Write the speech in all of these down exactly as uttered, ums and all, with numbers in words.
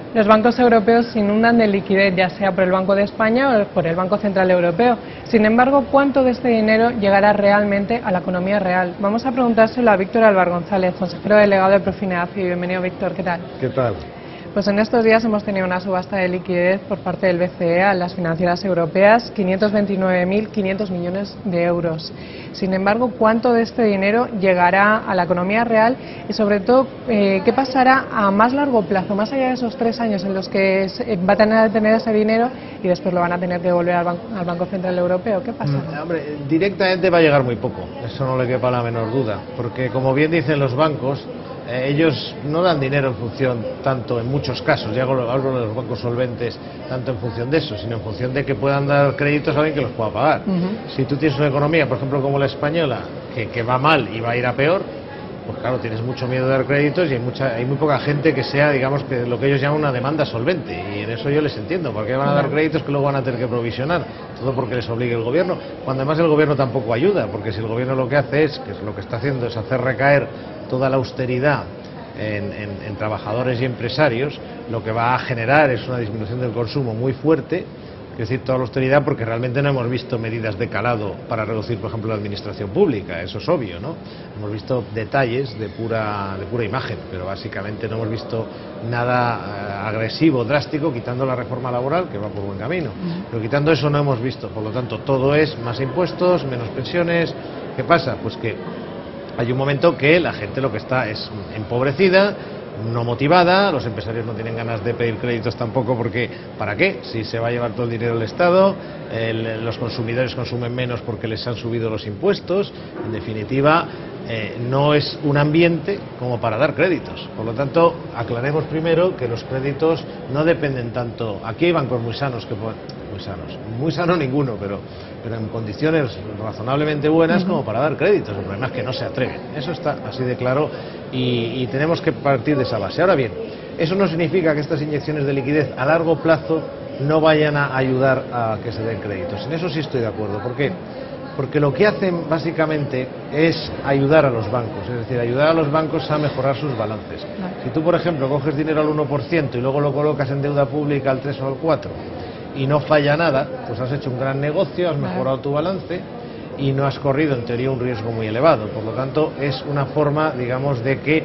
Los bancos europeos se inundan de liquidez, ya sea por el Banco de España o por el Banco Central Europeo. Sin embargo, ¿cuánto de este dinero llegará realmente a la economía real? Vamos a preguntárselo a Víctor Álvar González, consejero delegado de Profinet. Bienvenido, Víctor. ¿Qué tal? ¿Qué tal? Pues en estos días hemos tenido una subasta de liquidez por parte del B C E a las financieras europeas, quinientos veintinueve mil quinientos millones de euros. Sin embargo, ¿cuánto de este dinero llegará a la economía real? Y sobre todo, eh, ¿qué pasará a más largo plazo, más allá de esos tres años en los que se, va a tener, tener ese dinero y después lo van a tener que devolver al, ban al Banco Central Europeo? ¿Qué pasa? Mm, hombre, directamente va a llegar muy poco, eso no le quepa la menor duda, porque como bien dicen los bancos, Eh, ellos no dan dinero en función, tanto en muchos casos, ya hablo, hablo de los bancos solventes, tanto en función de eso, sino en función de que puedan dar créditos a alguien que los pueda pagar. Uh-huh. Si tú tienes una economía, por ejemplo, como la española, que, que va mal y va a ir a peor, pues claro, tienes mucho miedo de dar créditos y hay mucha, hay muy poca gente que sea, digamos, que lo que ellos llaman una demanda solvente, y en eso yo les entiendo, porque van a dar créditos que luego van a tener que provisionar, todo porque les obligue el gobierno, cuando además el gobierno tampoco ayuda, porque si el gobierno lo que hace es, que es lo que está haciendo, es hacer recaer toda la austeridad en, en, en trabajadores y empresarios, lo que va a generar es una disminución del consumo muy fuerte, es decir, toda la austeridad, porque realmente no hemos visto medidas de calado para reducir, por ejemplo, la administración pública, eso es obvio, ¿no? Hemos visto detalles de pura, de pura imagen, pero básicamente no hemos visto nada eh, agresivo, drástico, quitando la reforma laboral, que va por buen camino, pero quitando eso no hemos visto, por lo tanto, todo es más impuestos, menos pensiones. ¿Qué pasa? Pues que hay un momento que la gente lo que está es empobrecida, no motivada, los empresarios no tienen ganas de pedir créditos tampoco, porque ¿para qué? Si se va a llevar todo el dinero del Estado, el, los consumidores consumen menos porque les han subido los impuestos, en definitiva eh, no es un ambiente como para dar créditos. Por lo tanto, aclaremos primero que los créditos no dependen tanto, aquí hay bancos muy sanos que pueden, muy sanos, muy sano ninguno, pero, pero en condiciones razonablemente buenas como para dar créditos. El problema es que no se atreven, eso está así de claro, y, y tenemos que partir de esa base. Ahora bien, eso no significa que estas inyecciones de liquidez a largo plazo no vayan a ayudar a que se den créditos. En eso sí estoy de acuerdo. ¿Por qué? Porque lo que hacen básicamente es ayudar a los bancos, es decir, ayudar a los bancos a mejorar sus balances. Si tú, por ejemplo, coges dinero al uno por ciento y luego lo colocas en deuda pública al tres o al cuatro por ciento y no falla nada, pues has hecho un gran negocio, has mejorado tu balance y no has corrido en teoría un riesgo muy elevado. Por lo tanto, es una forma, digamos, de que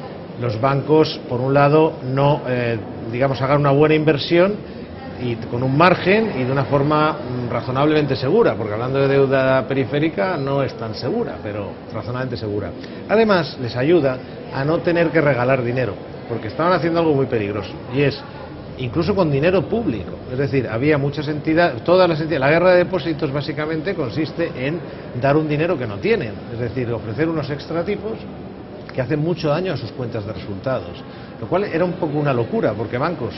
los bancos, por un lado, no, eh, digamos, hagan una buena inversión y con un margen y de una forma mm, razonablemente segura, porque hablando de deuda periférica no es tan segura, pero razonablemente segura. Además, les ayuda a no tener que regalar dinero, porque estaban haciendo algo muy peligroso, y es incluso con dinero público. Es decir, había muchas entidades, todas las entidades, la guerra de depósitos básicamente consiste en dar un dinero que no tienen, es decir, ofrecer unos extratipos que hacen mucho daño a sus cuentas de resultados, lo cual era un poco una locura, porque bancos,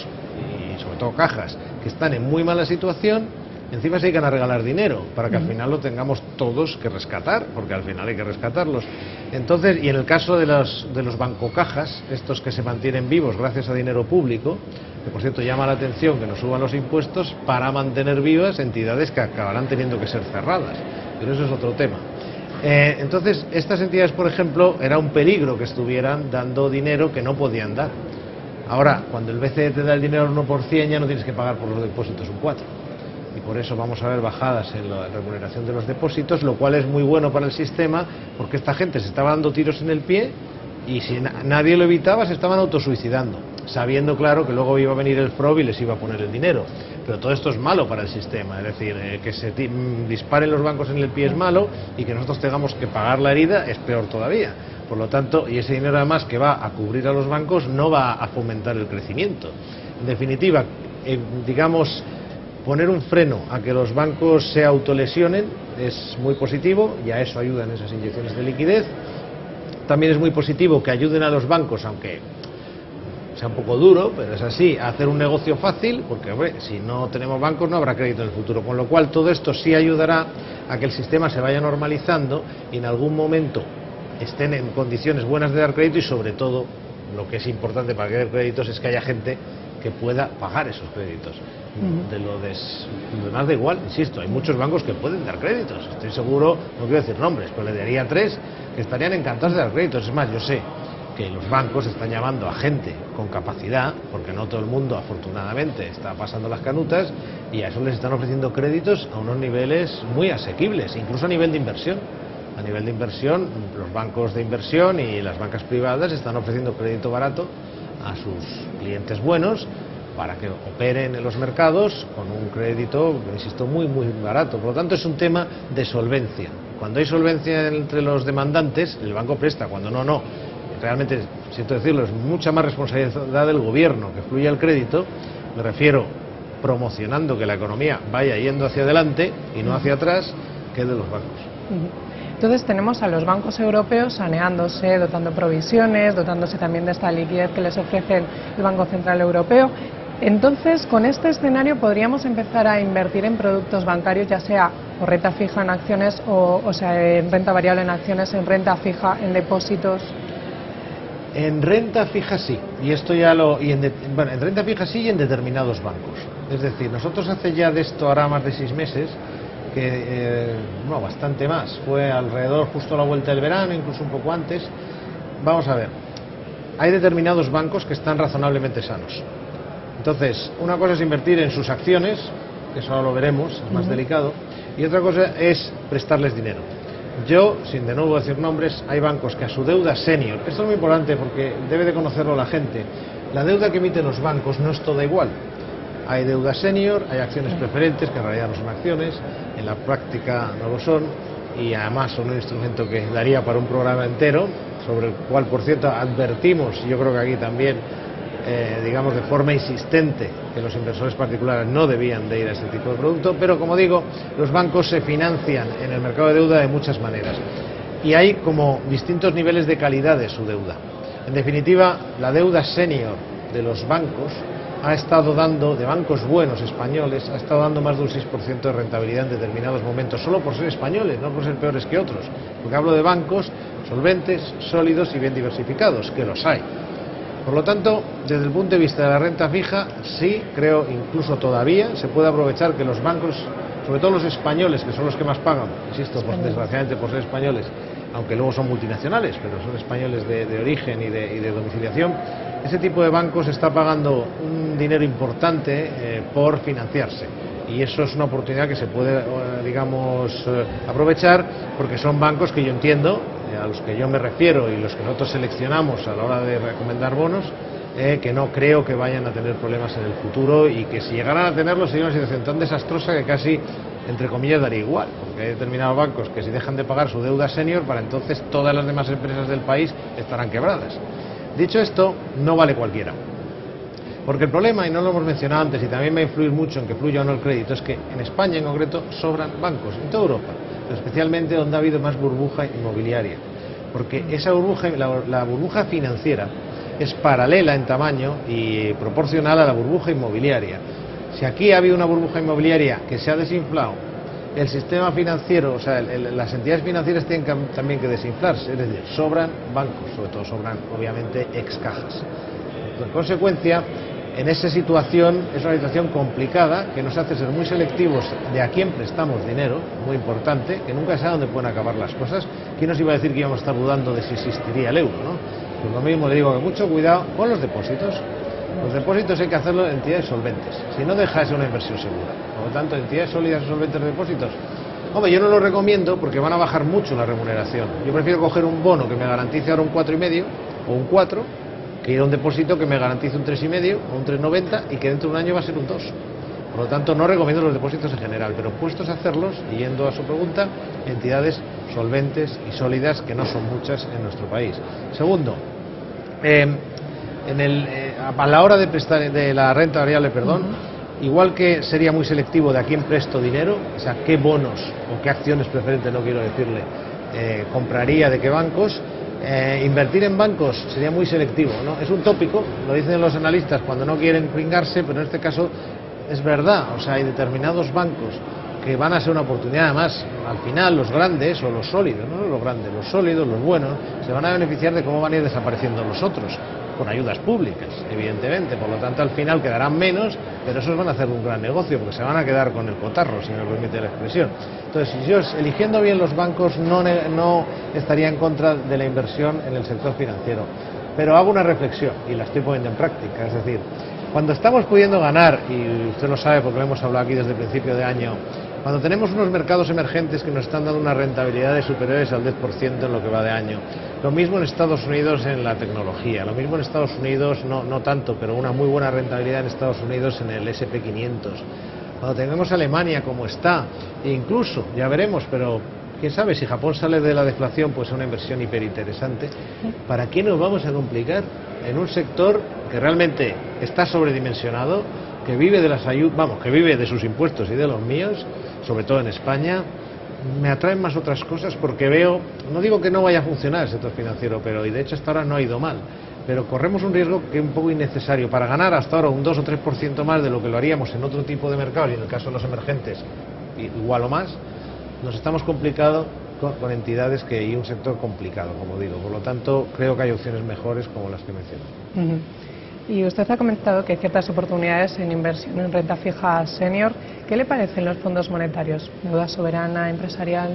y sobre todo cajas, que están en muy mala situación, encima se dedican a regalar dinero, para que al final lo tengamos todos que rescatar, porque al final hay que rescatarlos. Entonces, y en el caso de los, de los bancocajas, estos que se mantienen vivos gracias a dinero público, que por cierto llama la atención que nos suban los impuestos para mantener vivas entidades que acabarán teniendo que ser cerradas, pero eso es otro tema. Eh, entonces, estas entidades, por ejemplo, era un peligro que estuvieran dando dinero que no podían dar. Ahora, cuando el B C E te da el dinero al uno por ciento, ya no tienes que pagar por los depósitos un cuatro por ciento. Y por eso vamos a ver bajadas en la remuneración de los depósitos, lo cual es muy bueno para el sistema, porque esta gente se estaba dando tiros en el pie y si na nadie lo evitaba se estaban autosuicidando, sabiendo claro que luego iba a venir el F R O B y les iba a poner el dinero. Pero todo esto es malo para el sistema, es decir, eh, que se disparen los bancos en el pie es malo y que nosotros tengamos que pagar la herida es peor todavía. Por lo tanto, y ese dinero además que va a cubrir a los bancos no va a fomentar el crecimiento. En definitiva, eh, digamos, poner un freno a que los bancos se autolesionen es muy positivo, y a eso ayudan esas inyecciones de liquidez. También es muy positivo que ayuden a los bancos, aunque sea un poco duro, pero es así, a hacer un negocio fácil, porque hombre, si no tenemos bancos no habrá crédito en el futuro, con lo cual todo esto sí ayudará a que el sistema se vaya normalizando y en algún momento estén en condiciones buenas de dar crédito, y sobre todo, lo que es importante para que den créditos es que haya gente que pueda pagar esos créditos. Uh-huh. De lo de lo demás da igual, insisto, hay muchos bancos que pueden dar créditos, estoy seguro, no quiero decir nombres, pero le daría tres que estarían encantados de dar créditos. Es más, yo sé que los bancos están llamando a gente con capacidad, porque no todo el mundo afortunadamente está pasando las canutas, y a eso les están ofreciendo créditos a unos niveles muy asequibles, incluso a nivel de inversión. A nivel de inversión, los bancos de inversión y las bancas privadas están ofreciendo crédito barato a sus clientes buenos para que operen en los mercados con un crédito, insisto, muy muy barato. Por lo tanto, es un tema de solvencia. Cuando hay solvencia entre los demandantes, el banco presta; cuando no, no. Realmente, siento decirlo, es mucha más responsabilidad del gobierno que fluya el crédito. Me refiero promocionando que la economía vaya yendo hacia adelante y no hacia atrás, que de los bancos. Entonces tenemos a los bancos europeos saneándose, dotando provisiones, dotándose también de esta liquidez que les ofrece el Banco Central Europeo. Entonces, con este escenario podríamos empezar a invertir en productos bancarios, ya sea o renta fija en acciones, o, o sea, en renta variable en acciones, en renta fija en depósitos. En renta fija sí, y esto ya lo y en, de, bueno, en renta fija sí y en determinados bancos. Es decir, nosotros hace ya de esto ahora más de seis meses, que eh, no, bastante más, fue alrededor justo a la vuelta del verano, incluso un poco antes. Vamos a ver, hay determinados bancos que están razonablemente sanos. Entonces, una cosa es invertir en sus acciones, que eso ahora lo veremos, es más uh-huh. delicado, y otra cosa es prestarles dinero. Yo, sin de nuevo decir nombres, hay bancos que a su deuda senior, esto es muy importante porque debe de conocerlo la gente, la deuda que emiten los bancos no es toda igual. Hay deuda senior, hay acciones preferentes, que en realidad no son acciones, en la práctica no lo son, y además son un instrumento que daría para un programa entero, sobre el cual, por cierto, advertimos, y yo creo que aquí también, eh, digamos de forma insistente, que los inversores particulares no debían de ir a este tipo de producto, pero como digo, los bancos se financian en el mercado de deuda de muchas maneras, y hay como distintos niveles de calidad de su deuda. En definitiva, la deuda senior de los bancos ha estado dando, de bancos buenos españoles, ha estado dando más de un seis por ciento de rentabilidad en determinados momentos, solo por ser españoles, no por ser peores que otros, porque hablo de bancos solventes, sólidos y bien diversificados, que los hay. Por lo tanto, desde el punto de vista de la renta fija, sí creo, incluso todavía, se puede aprovechar que los bancos, sobre todo los españoles, que son los que más pagan, insisto, pues, desgraciadamente por ser españoles, aunque luego son multinacionales, pero son españoles de, de origen y de, y de domiciliación, ese tipo de bancos está pagando un dinero importante eh, por financiarse, y eso es una oportunidad que se puede, eh, digamos, eh, aprovechar, porque son bancos que yo entiendo, eh, a los que yo me refiero y los que nosotros seleccionamos a la hora de recomendar bonos, eh, que no creo que vayan a tener problemas en el futuro, y que si llegaran a tenerlo sería una situación tan desastrosa que casi, entre comillas, daría igual, porque hay determinados bancos que si dejan de pagar su deuda senior, para entonces todas las demás empresas del país estarán quebradas. Dicho esto, no vale cualquiera, porque el problema, y no lo hemos mencionado antes, y también va a influir mucho en que fluya o no el crédito, es que en España en concreto sobran bancos, en toda Europa, pero especialmente donde ha habido más burbuja inmobiliaria, porque esa burbuja, la, la burbuja financiera es paralela en tamaño y proporcional a la burbuja inmobiliaria. Si aquí ha habido una burbuja inmobiliaria que se ha desinflado, el sistema financiero, o sea, el, el, las entidades financieras tienen que, también que desinflarse, es decir, sobran bancos, sobre todo sobran, obviamente, ex cajas. En consecuencia, en esa situación, es una situación complicada que nos hace ser muy selectivos de a quién prestamos dinero, muy importante, que nunca se sabe dónde pueden acabar las cosas. ¿Quién nos iba a decir que íbamos a estar dudando de si existiría el euro, no? Pues lo mismo le digo, que mucho cuidado con los depósitos. Los depósitos hay que hacerlo en entidades solventes, si no deja de ser una inversión segura. Por lo tanto, entidades sólidas y solventes de depósitos, hombre, yo no lo recomiendo porque van a bajar mucho la remuneración. Yo prefiero coger un bono que me garantice ahora un cuatro coma cinco o un cuatro, que ir a un depósito que me garantice un tres coma cinco o un tres coma noventa y que dentro de un año va a ser un dos. Por lo tanto, no recomiendo los depósitos en general, pero puestos a hacerlos, y yendo a su pregunta, entidades solventes y sólidas, que no son muchas en nuestro país. Segundo, eh, en el, eh, a la hora de prestar de la renta variable, perdón, uh-huh. igual que sería muy selectivo de a quién presto dinero, o sea, qué bonos o qué acciones preferentes, no quiero decirle, eh, compraría, de qué bancos, eh, invertir en bancos sería muy selectivo, ¿no? Es un tópico, lo dicen los analistas cuando no quieren pringarse, pero en este caso es verdad. O sea, hay determinados bancos que van a ser una oportunidad. Además, al final los grandes o los sólidos, no los grandes, los sólidos, los buenos, se van a beneficiar de cómo van a ir desapareciendo los otros, con ayudas públicas, evidentemente. Por lo tanto, al final quedarán menos, pero esos van a hacer un gran negocio, porque se van a quedar con el cotarro, si me permite la expresión. Entonces, yo, eligiendo bien los bancos, no, no estaría en contra de la inversión en el sector financiero. Pero hago una reflexión y la estoy poniendo en práctica, es decir, cuando estamos pudiendo ganar, y usted lo sabe porque lo hemos hablado aquí desde el principio de año, cuando tenemos unos mercados emergentes que nos están dando unas rentabilidades superiores al diez por ciento en lo que va de año, lo mismo en Estados Unidos en la tecnología, lo mismo en Estados Unidos, no, no tanto, pero una muy buena rentabilidad en Estados Unidos en el ese and pe quinientos, cuando tenemos Alemania como está, e incluso, ya veremos, pero quién sabe, si Japón sale de la deflación, pues es una inversión hiperinteresante. ¿Para qué nos vamos a complicar en un sector que realmente está sobredimensionado, que vive de las ayudas, vamos, que vive de sus impuestos y de los míos, sobre todo en España? Me atraen más otras cosas porque veo, no digo que no vaya a funcionar el sector financiero, pero y de hecho hasta ahora no ha ido mal, pero corremos un riesgo que es un poco innecesario. Para ganar hasta ahora un dos o tres por ciento más de lo que lo haríamos en otro tipo de mercado, y en el caso de los emergentes igual o más, nos estamos complicando con, con entidades que y un sector complicado, como digo. Por lo tanto, creo que hay opciones mejores como las que menciono. Uh-huh. Y usted ha comentado que hay ciertas oportunidades en inversión en renta fija senior. ¿Qué le parecen los fondos monetarios? ¿Deuda soberana, empresarial?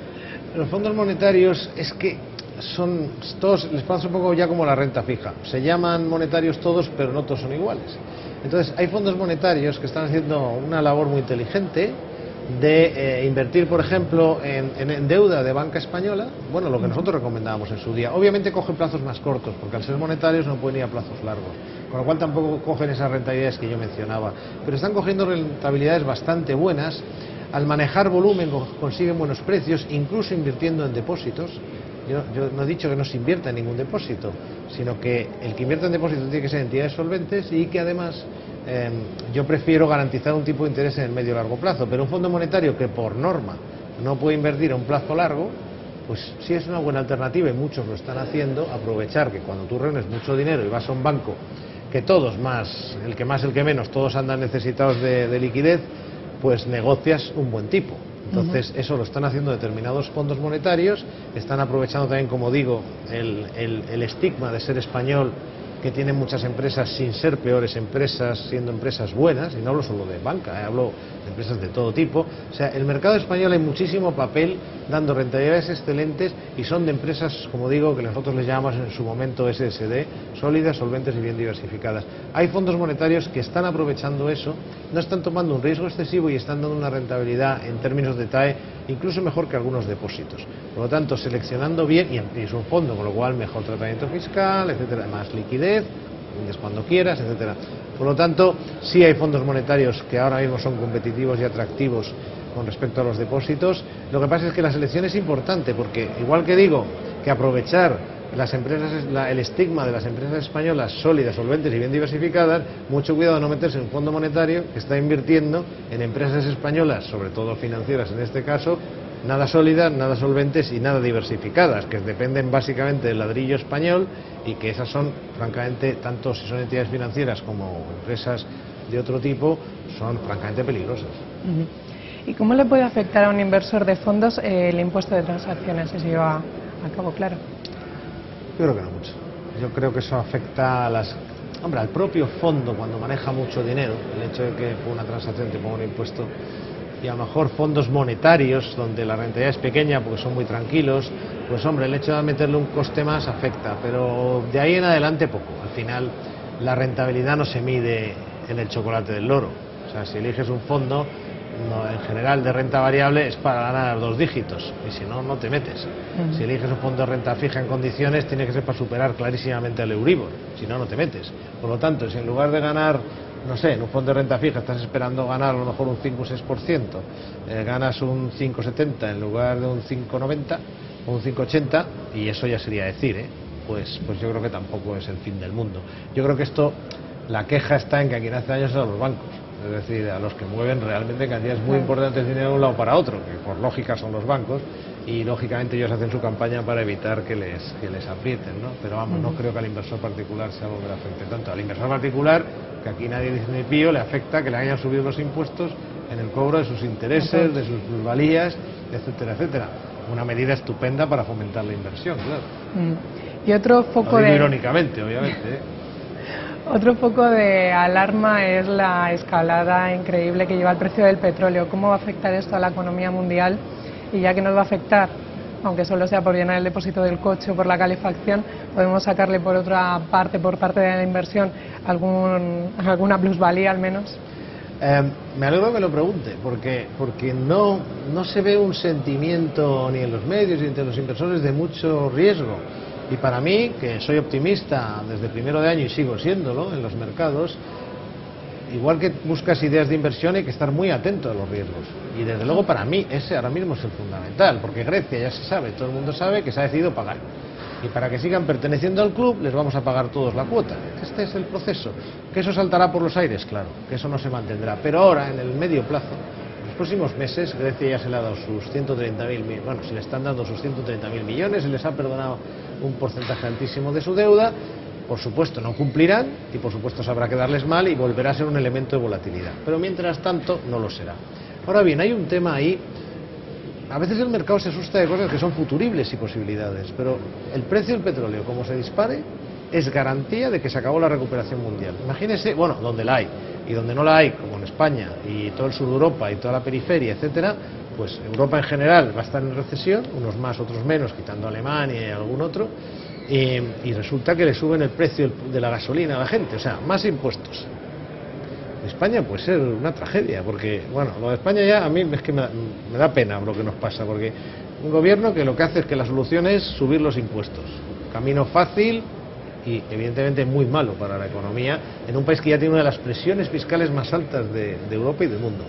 Los fondos monetarios es que son todos, les pasa un poco ya como la renta fija. Se llaman monetarios todos, pero no todos son iguales. Entonces, hay fondos monetarios que están haciendo una labor muy inteligente de eh, invertir, por ejemplo, en, en, en deuda de banca española, bueno, lo que nosotros recomendábamos en su día. Obviamente cogen plazos más cortos, porque al ser monetarios no pueden ir a plazos largos, con lo cual tampoco cogen esas rentabilidades que yo mencionaba, pero están cogiendo rentabilidades bastante buenas. Al manejar volumen consiguen buenos precios, incluso invirtiendo en depósitos. Yo, yo no he dicho que no se invierta en ningún depósito, sino que el que invierta en depósitos tiene que ser entidades solventes y que además eh, yo prefiero garantizar un tipo de interés en el medio y largo plazo. Pero un fondo monetario que por norma no puede invertir a un plazo largo, pues sí es una buena alternativa y muchos lo están haciendo. Aprovechar que cuando tú reúnes mucho dinero y vas a un banco, que todos más, el que más, el que menos, todos andan necesitados de, de liquidez, pues negocias un buen tipo. Entonces, uh-huh. Eso lo están haciendo determinados fondos monetarios, están aprovechando también, como digo, el, el, el estigma de ser español, que tienen muchas empresas sin ser peores empresas, siendo empresas buenas, y no hablo solo de banca, eh, hablo de empresas de todo tipo. O sea, el mercado español hay muchísimo papel, dando rentabilidades excelentes, y son de empresas, como digo, que nosotros les llamamos en su momento ese ese de, sólidas, solventes y bien diversificadas. Hay fondos monetarios que están aprovechando eso, no están tomando un riesgo excesivo y están dando una rentabilidad en términos de T A E incluso mejor que algunos depósitos. Por lo tanto, seleccionando bien, y es un fondo, con lo cual mejor tratamiento fiscal, etcétera, más liquidez, es cuando quieras, etcétera. Por lo tanto, sí hay fondos monetarios que ahora mismo son competitivos y atractivos con respecto a los depósitos. Lo que pasa es que la selección es importante, porque igual que digo que aprovechar las empresas, la, el estigma de las empresas españolas sólidas, solventes y bien diversificadas, mucho cuidado de no meterse en un fondo monetario que está invirtiendo en empresas españolas, sobre todo financieras en este caso, nada sólidas, nada solventes y nada diversificadas, que dependen básicamente del ladrillo español, y que esas son, francamente, tanto si son entidades financieras como empresas de otro tipo, son francamente peligrosas. Uh-huh. ¿Y cómo le puede afectar a un inversor de fondos eh, el impuesto de transacciones si se lleva a cabo? Claro. Yo creo que no mucho. Yo creo que eso afecta a las... Hombre, al propio fondo cuando maneja mucho dinero, el hecho de que por una transacción te ponga un impuesto, y a lo mejor fondos monetarios donde la rentabilidad es pequeña porque son muy tranquilos, pues hombre, el hecho de meterle un coste más afecta, pero de ahí en adelante poco. Al final la rentabilidad no se mide en el chocolate del loro. O sea, si eliges un fondo, no, en general de renta variable es para ganar dos dígitos, y si no, no te metes. Uh-huh. Si eliges un fondo de renta fija en condiciones, tiene que ser para superar clarísimamente al Euribor, si no, no te metes. Por lo tanto, si en lugar de ganar, no sé, en un fondo de renta fija estás esperando ganar a lo mejor un cinco o seis por ciento, eh, ganas un cinco coma setenta en lugar de un cinco coma noventa o un cinco coma ochenta, y eso ya sería decir, ¿eh? pues, pues yo creo que tampoco es el fin del mundo. Yo creo que esto, la queja está en que a quien hace daño es a los bancos, es decir, a los que mueven realmente cantidades muy importantes de dinero de un lado para otro, que por lógica son los bancos, y lógicamente ellos hacen su campaña para evitar que les, que les aprieten, ¿no? Pero vamos, no creo que al inversor particular sea algo que le afecte tanto. Al inversor particular, que aquí nadie dice ni pío, le afecta que le hayan subido los impuestos en el cobro de sus intereses, de sus plusvalías, etcétera, etcétera. Una medida estupenda para fomentar la inversión, claro. Mm. Y otro foco Lo digo de... irónicamente, obviamente, ¿eh? Otro foco de alarma es la escalada increíble que lleva el precio del petróleo. ¿Cómo va a afectar esto a la economía mundial? Y ya que nos va a afectar aunque solo sea por llenar el depósito del coche o por la calefacción, podemos sacarle por otra parte, por parte de la inversión, algún, alguna plusvalía al menos. Eh, me alegro que me lo pregunte, porque, porque no, no se ve un sentimiento ni en los medios ni entre los inversores de mucho riesgo. Y para mí, que soy optimista desde primero de año y sigo siéndolo en los mercados, igual que buscas ideas de inversión hay que estar muy atento a los riesgos. Y desde luego para mí ese ahora mismo es el fundamental, porque Grecia ya se sabe, todo el mundo sabe que se ha decidido pagar. Y para que sigan perteneciendo al club les vamos a pagar todos la cuota. Este es el proceso. ¿Que eso saltará por los aires? Claro, que eso no se mantendrá. Pero ahora, en el medio plazo, en los próximos meses, Grecia ya se le ha dado sus ciento treinta mil, bueno, se le están dando sus ciento treinta mil millones, se les ha perdonado un porcentaje altísimo de su deuda. Por supuesto no cumplirán y por supuesto sabrá quedarles mal y volverá a ser un elemento de volatilidad. Pero mientras tanto no lo será. Ahora bien, hay un tema ahí. A veces el mercado se asusta de cosas que son futuribles y posibilidades, pero el precio del petróleo, como se dispare, es garantía de que se acabó la recuperación mundial. Imagínese, bueno, donde la hay, y donde no la hay, como en España, y todo el sur de Europa, y toda la periferia, etcétera, pues Europa en general va a estar en recesión, unos más, otros menos, quitando Alemania y algún otro, y, y resulta que le suben el precio de la gasolina a la gente, o sea, más impuestos. España puede ser una tragedia, porque, bueno, lo de España ya a mí es que me da, me da pena lo que nos pasa, porque un gobierno que lo que hace es que la solución es subir los impuestos. Camino fácil y evidentemente muy malo para la economía, en un país que ya tiene una de las presiones fiscales más altas de, de Europa y del mundo.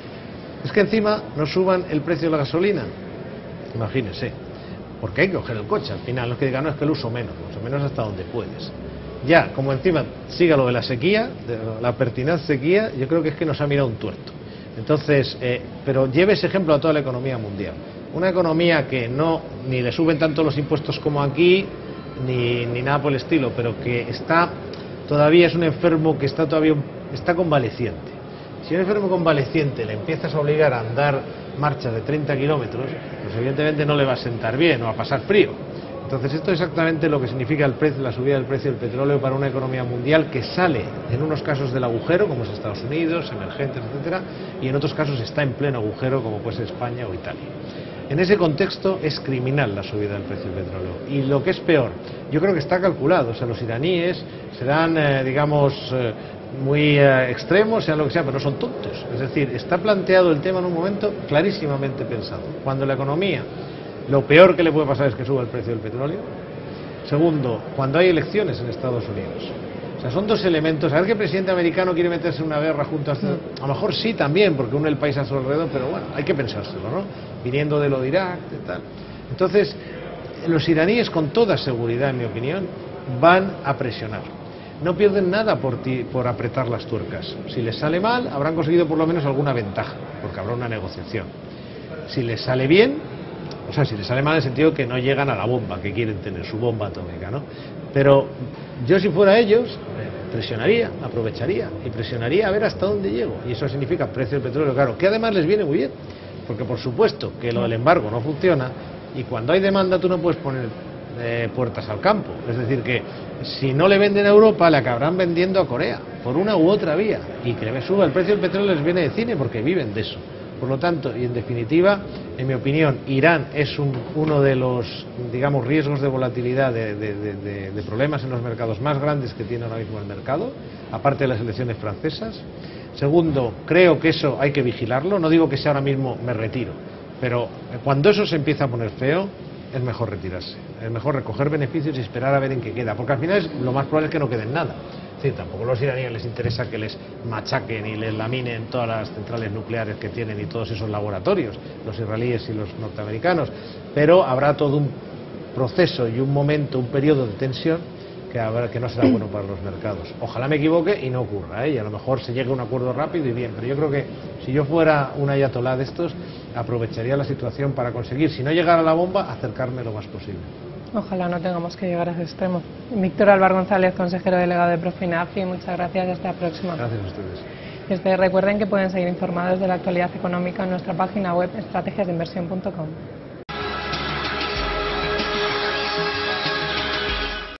Es que encima no suban el precio de la gasolina, imagínense, porque hay que coger el coche, al final, los que digan, no, es que el uso menos, uso menos hasta donde puedes. Ya, como encima siga lo de la sequía, de la pertinaz sequía, yo creo que es que nos ha mirado un tuerto. Entonces, eh, pero lleve ese ejemplo a toda la economía mundial. Una economía que no, ni le suben tanto los impuestos como aquí, ni, ni nada por el estilo, pero que está, todavía es un enfermo que está todavía, está convaleciente. Si un enfermo convaleciente le empiezas a obligar a andar marchas de treinta kilómetros, pues evidentemente no le va a sentar bien o a pasar frío. Entonces esto es exactamente lo que significa el precio, la subida del precio del petróleo para una economía mundial que sale en unos casos del agujero, como es Estados Unidos, emergentes, etcétera, y en otros casos está en pleno agujero, como puede ser España o Italia. En ese contexto es criminal la subida del precio del petróleo. Y lo que es peor, yo creo que está calculado, o sea, los iraníes serán, eh, digamos, eh, muy eh, extremos, sean lo que sea, pero no son tontos. Es decir, está planteado el tema en un momento clarísimamente pensado. Cuando la economía, lo peor que le puede pasar es que suba el precio del petróleo. Segundo, cuando hay elecciones en Estados Unidos. O sea, son dos elementos. A ver que el presidente americano quiere meterse en una guerra junto a... A lo mejor sí también, porque une el país a su alrededor, pero bueno, hay que pensárselo, ¿no? Viniendo de lo de Irak, de tal. Entonces, los iraníes, con toda seguridad, en mi opinión, van a presionar. No pierden nada por, ti, por apretar las tuercas. Si les sale mal, habrán conseguido por lo menos alguna ventaja, porque habrá una negociación. Si les sale bien... O sea, si les sale mal en el sentido que no llegan a la bomba que quieren tener, su bomba atómica, ¿no? Pero yo, si fuera ellos, presionaría, aprovecharía y presionaría a ver hasta dónde llego. Y eso significa precio del petróleo, claro, que además les viene muy bien, porque por supuesto que lo del embargo no funciona y cuando hay demanda tú no puedes poner eh, puertas al campo. Es decir, que si no le venden a Europa, le acabarán vendiendo a Corea, por una u otra vía. Y que me suba el precio del petróleo les viene de cine porque viven de eso. Por lo tanto, y en definitiva, en mi opinión, Irán es un, uno de los, digamos, riesgos de volatilidad, de, de, de, de problemas en los mercados más grandes que tiene ahora mismo el mercado, aparte de las elecciones francesas. Segundo, creo que eso hay que vigilarlo. No digo que sea ahora mismo me retiro, pero cuando eso se empieza a poner feo, es mejor retirarse. Es mejor recoger beneficios y esperar a ver en qué queda, porque al final es, lo más probable es que no quede en nada. Es decir, tampoco a los iraníes les interesa que les machaquen y les laminen todas las centrales nucleares que tienen y todos esos laboratorios, los israelíes y los norteamericanos, pero habrá todo un proceso y un momento, un periodo de tensión que, habrá, que no será bueno para los mercados. Ojalá me equivoque y no ocurra, ¿eh? Y a lo mejor se llegue a un acuerdo rápido y bien, pero yo creo que si yo fuera un ayatolá de estos, aprovecharía la situación para conseguir, si no llegara la bomba, acercarme lo más posible. Ojalá no tengamos que llegar a ese extremo. Víctor Álvar González, consejero delegado de Profinafi, muchas gracias y hasta la próxima. Gracias a ustedes. Desde, recuerden que pueden seguir informados de la actualidad económica en nuestra página web estrategias de inversión punto com.